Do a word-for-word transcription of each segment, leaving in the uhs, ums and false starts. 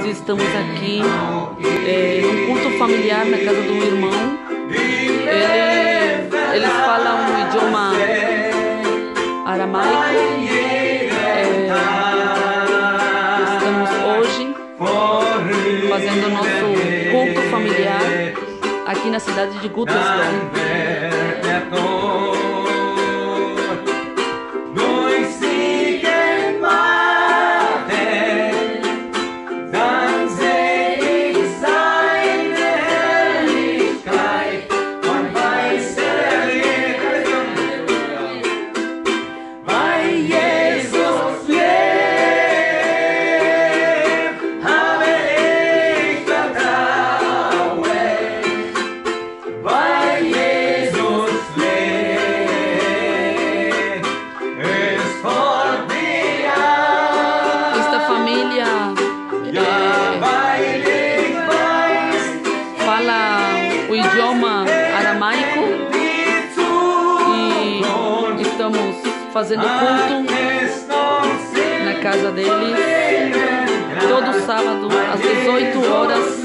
estamos aqui é, num culto familiar na casa do irmão. Ele, eles falam um idioma aramaico. É, estamos hoje fazendo nosso culto familiar aqui na cidade de Gütersloh. O idioma aramaico e estamos fazendo culto na casa dele todo sábado às dezoito horas.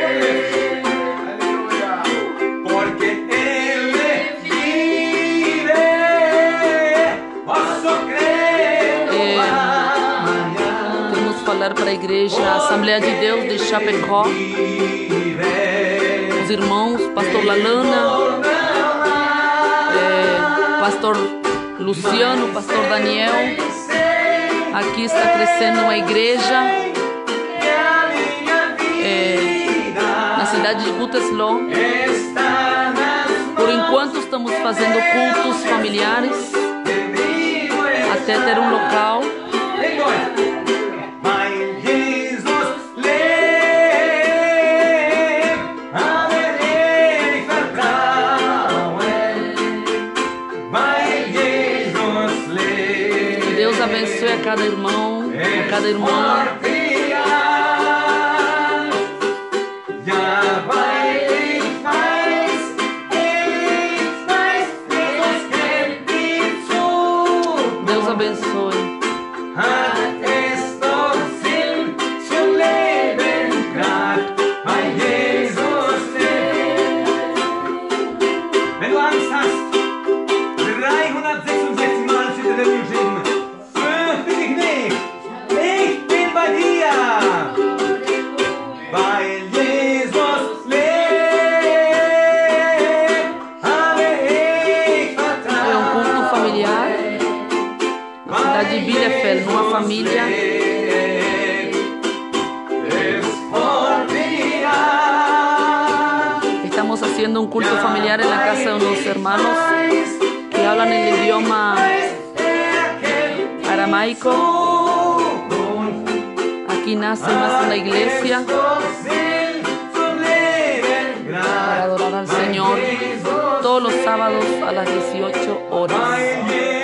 É, queremos falar para a igreja a Assembleia de Deus de Chapecó, os irmãos, pastor Lalana, é, pastor Luciano, pastor Daniel. Aqui está crescendo uma igreja é, na cidade de Gütersloh. Por enquanto estamos fazendo cultos familiares até ter um local. Deus abençoe a cada irmão, a cada irmã. Deus abençoe. Wenn du Angst hast, dreihundertsechsundsechzig Mal steht in der Bibel geschrieben: fürchte dich nicht, ich bin bei dir, weil Jesus lebt, habe ich Vertrauen. É um culto familiar na cidade de Bielefeld, numa família. Estamos haciendo un culto familiar en la casa de unos hermanos que hablan el idioma aramaico. Aquí nace más una iglesia para adorar al Señor todos los sábados a las dieciocho horas.